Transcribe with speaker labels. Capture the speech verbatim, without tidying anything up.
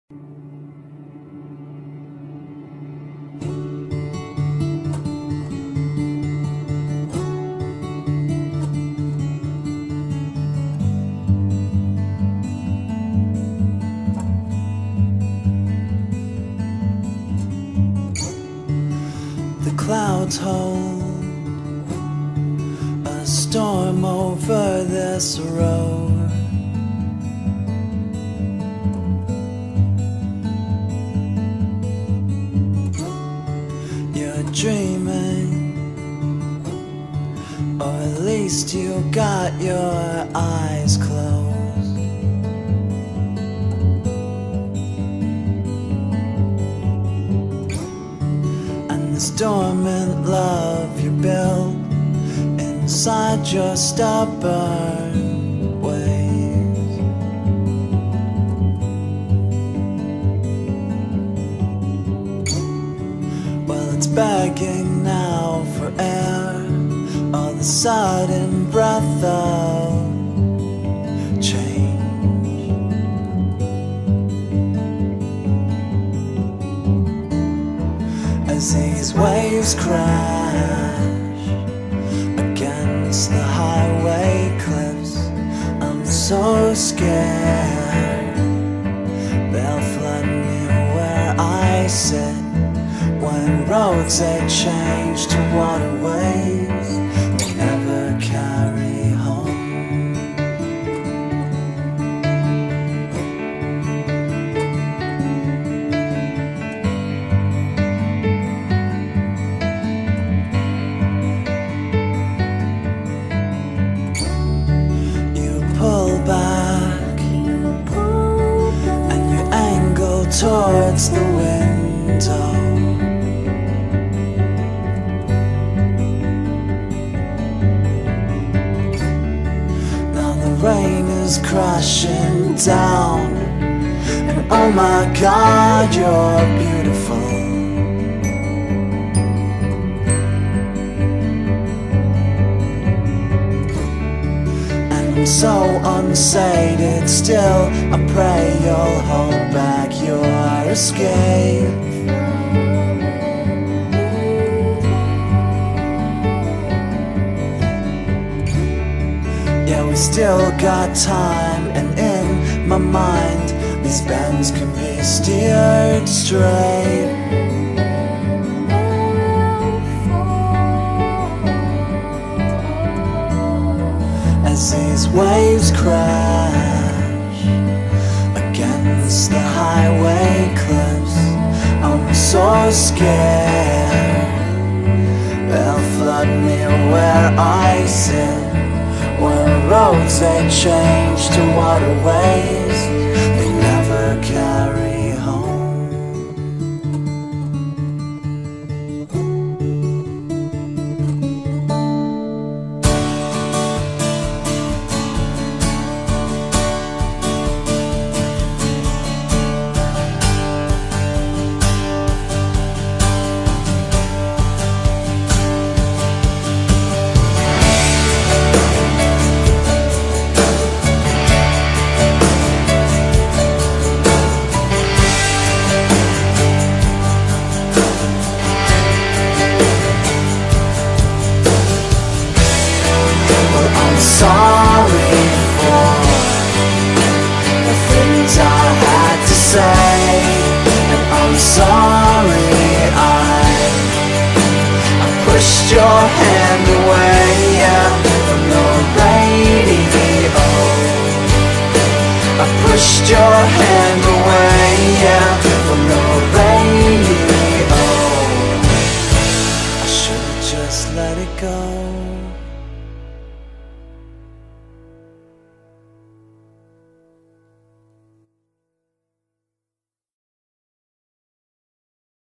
Speaker 1: Clouds hold a storm over this road. You're dreaming, or at least you got your eyes closed. This dormant love you built inside your stubborn ways. Well, it's begging now for air, or the sudden breath of change. As these waves crash against the highway cliffs, I'm so scared they'll flood me where I sit. When roads they change to waterways, they never carry home. Back, and you angle towards the window. Now the rain is crashing down, and oh my God, you're beautiful. I'm so unsated still, I pray you'll hold back your escape. Yeah, we still got time, and in my mind these bends can be steered straight. As these waves crash against the highway cliffs, I'm so scared they'll flood me where I sit. Where roads they change to waterways,